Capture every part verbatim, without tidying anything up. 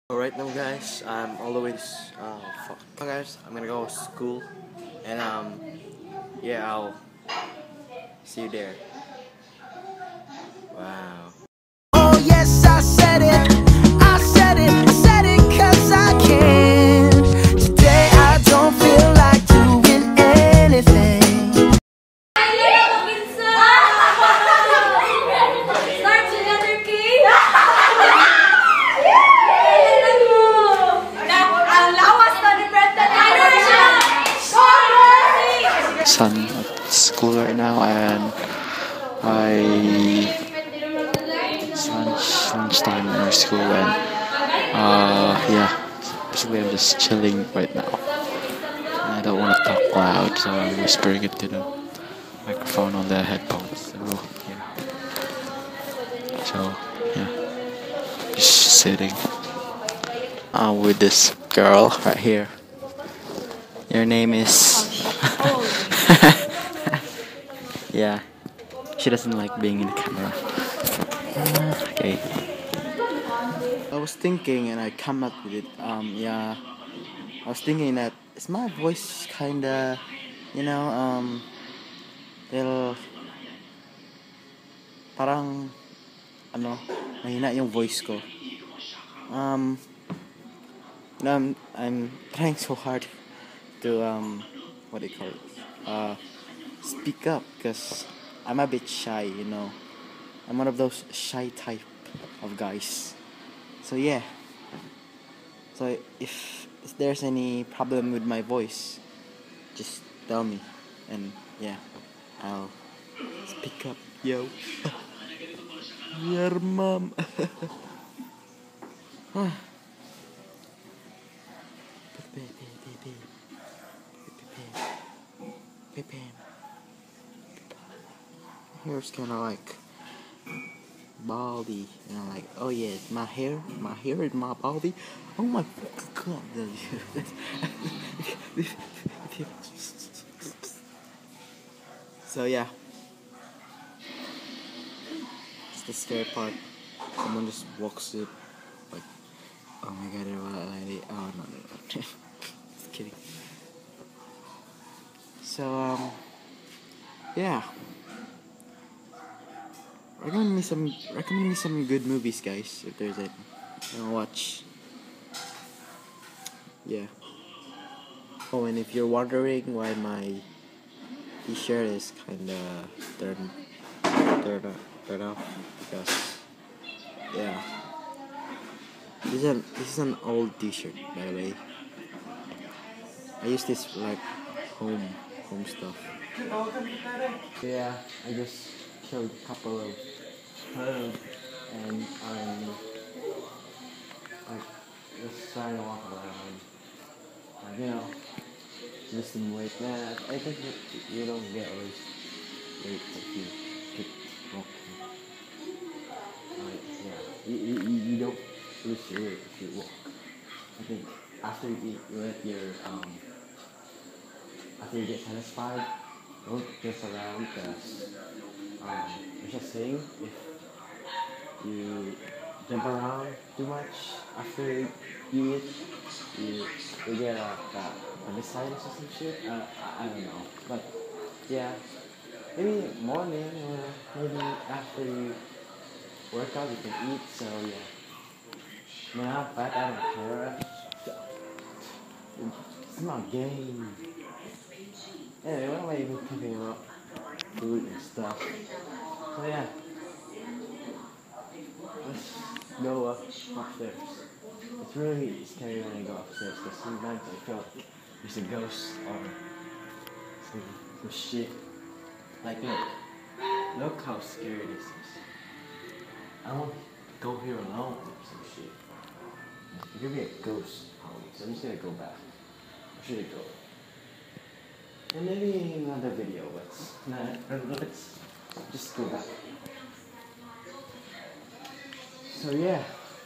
Alright now guys, I'm all the way to, uh, fuck. Now guys, I'm gonna go to school, and um, yeah, I'll see you there. Wow. Oh yes, I said it, I said it, I said it cause I can. Today I don't feel like doing anything. Start together, King. Son at school right now, and I it's lunch lunchtime in our school, and uh yeah, basically I'm just chilling right now. I don't want to talk loud, so I'm whispering it to the microphone on the headphones. So yeah, so yeah, just sitting uh, with this girl right here. Your name is. Yeah, she doesn't like being in the camera. Okay. I was thinking, and I come up with it. Um, yeah, I was thinking that is my voice kinda, you know, um, little, parang, ano, mahina yung voice ko. Um, you know, I'm, I'm trying so hard to um, what do you call it? Uh, speak up, because I'm a bit shy, you know. I'm one of those shy type of guys. So yeah. So if, if there's any problem with my voice, just tell me, and yeah, I'll speak up, yo. Your mom. Hair's kind of like baldy, and I'm like, oh yeah, my hair, my hair is my baldy. Oh my god. So yeah, it's the scary part. Someone just walks up, like, oh my god, they're a lady. Oh no, no, no. Just kidding. So um, yeah. Recommend me some, recommend me some good movies, guys. If there's any, I'll watch. Yeah. Oh, and if you're wondering why my t-shirt is kinda turned, turned off, turned off, because yeah, this is an this is an old t-shirt, by the way. I use this for like home home stuff. Yeah, I just killed a couple of birds, and I'm like just trying to walk around. Like, you know, losing weight. Man, I think you, you don't get lose weight if you keep walking. Like, yeah, you, you, you don't lose your weight if you walk. I think after you eat, you let your um after you get satisfied, don't just around, because um, there's a saying, if you jump around too much after you eat, you, you get a, a appendicitis or some shit. Uh, I, I don't know, but yeah, maybe morning or maybe after you work out you can eat. So yeah, man, I'm fat, I don't care. It's not game. Anyway, what am I even talking about? Food and stuff. So yeah, let's go up upstairs. It's really scary when I go upstairs, because sometimes I feel like there's a ghost or some, some shit. Like, look, look how scary this is. I won't go here alone or some shit. There could be a ghost probably, so I'm just gonna go back. Or should I go? And maybe another video, but nah, let's just go back. So yeah,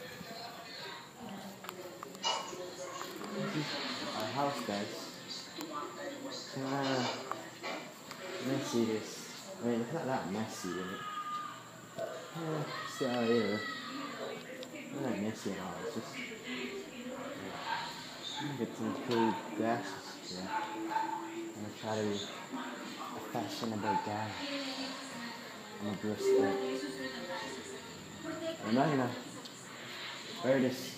this is our house, guys. Kind of messy. This, I mean, it's not that messy, but yeah, it's out here. Not that messy at all. It's just get some cool glasses. Yeah. I'm gonna try to be a fashionable guy. I'm a dress up. I'm not gonna wear this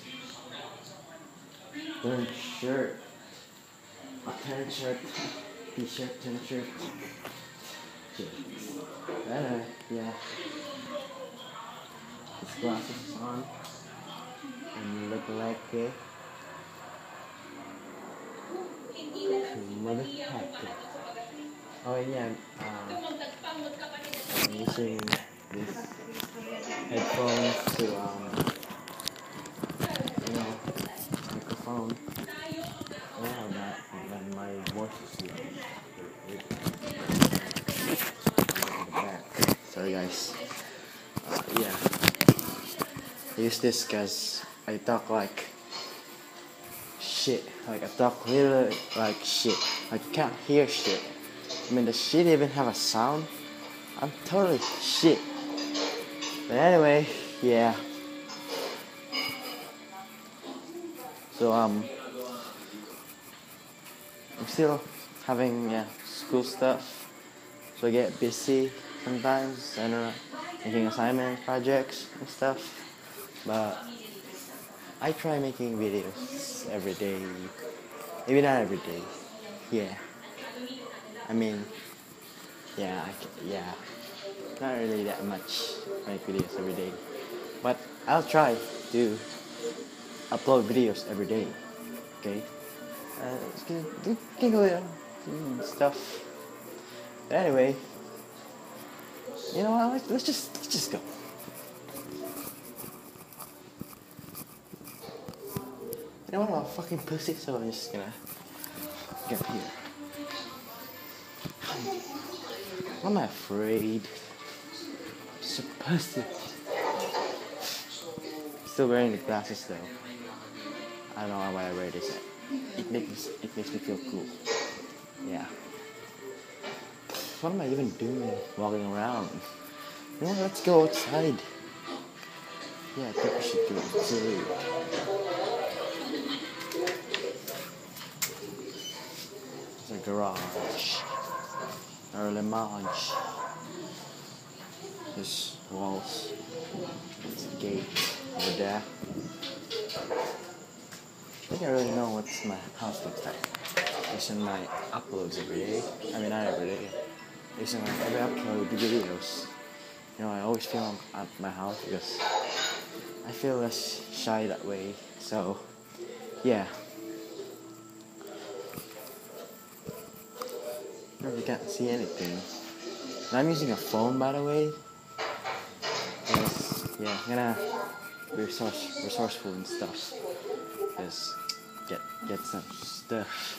turn shirt. A turn shirt. T-shirt, turn shirt. Anyway, yeah. His glasses on. And look like a mother hacker. Oh yeah, uh, I'm using this headphones to um, you know, microphone. Yeah, that and then my voice is low. Sorry guys. Uh, yeah. I use this because I talk like shit. Like I talk really like shit. Like you can't hear shit. I mean, does shit even have a sound? I'm totally shit. But anyway, yeah. So um, I'm still having yeah school stuff. So I get busy sometimes. I don't know, making assignments, projects and stuff. But I try making videos every day. Maybe not every day. Yeah. I mean, yeah, I can, yeah. Not really that much make videos every day. But I'll try to upload videos every day. Okay? Uh, giggle and stuff. But anyway, you know what? Let's, let's just let's just go. You know what? I'm a fucking pussy, so I'm just gonna get here. Why am I afraid? I'm supposed to. Still wearing the glasses though. I don't know why I wear this. It makes it makes me feel cool. Yeah. What am I even doing walking around? You know what? Let's go outside. Yeah, I think we should go outside. There's a garage. Early March. There's walls. There's a gate over there. I think I really know what my house looks like. Based on my uploads every day. I mean, not every day. Based on my every upload videos. You know, I always film at my house because I feel less shy that way. So, yeah. You can't see anything. And I'm using a phone, by the way. Because, yeah, I'm gonna be resource, resourceful and stuff. Just get get some stuff.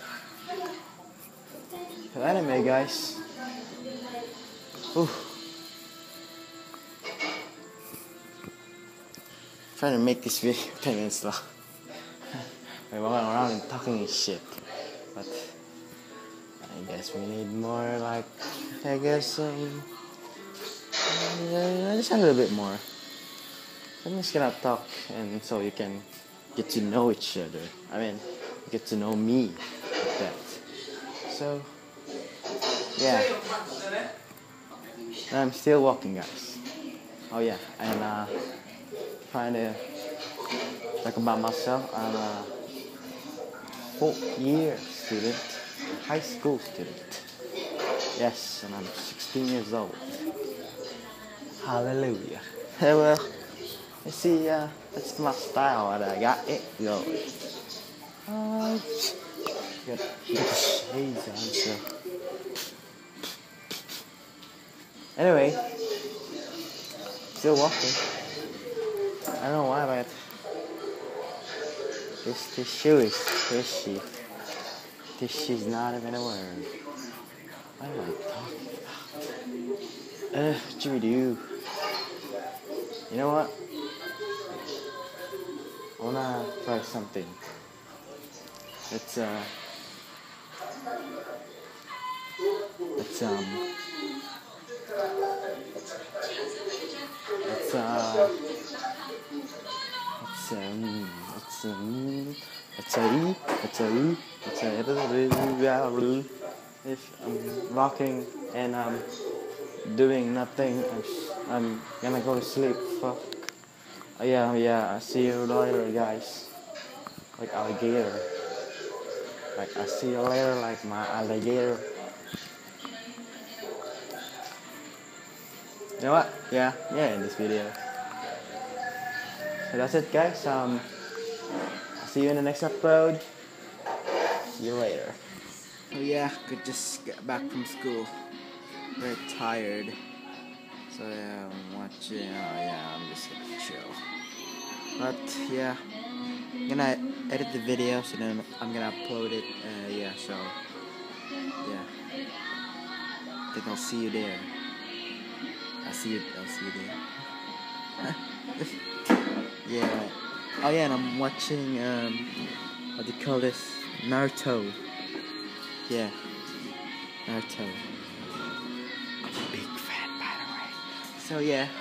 So anyway, guys. Whew. Trying to make this video ten minutes long. We're walking around and talking shit, but I guess we need more. Like, I guess um, uh, just a little bit more. I'm just gonna talk, and so you can get to know each other. I mean, get to know me like that. So, yeah. And I'm still walking, guys. Oh yeah, and uh, trying to talk about myself. I'm a fourth-year student, a high school student. Yes, and I'm sixteen years old. Hallelujah. Well. You see, uh, that's my style, and I got it going. Uh, got, got the shades on, so. Anyway, still walking. I don't know why, but this, this shoe is fishy. This shoe's not even a word. What am I talking about? Uh, what should we do? You know what? I wanna try something. Let's uh, let's um, let's uh, let's um, let's um, it's a E, it's a E, it's a if I'm rocking and I'm doing nothing, I'm, I'm gonna go to sleep. Fuck. Oh, yeah, yeah. See you later, guys. Like alligator. Like I see you later, like my alligator. You know what? Yeah, yeah. In this video. So that's it, guys. Um, I'll see you in the next upload. See you later. Oh yeah, could just get back from school. Very tired. So yeah, I'm watching. Oh yeah, I'm just gonna chill. But yeah, I'm gonna edit the video, so then I'm gonna upload it. Uh, yeah, so yeah, I think I'll see you there. I'll see you. I'll see you there. Yeah. Oh yeah, and I'm watching. Um, what do you call this? Naruto. Yeah, Naruto. Big fan, by the way. So yeah.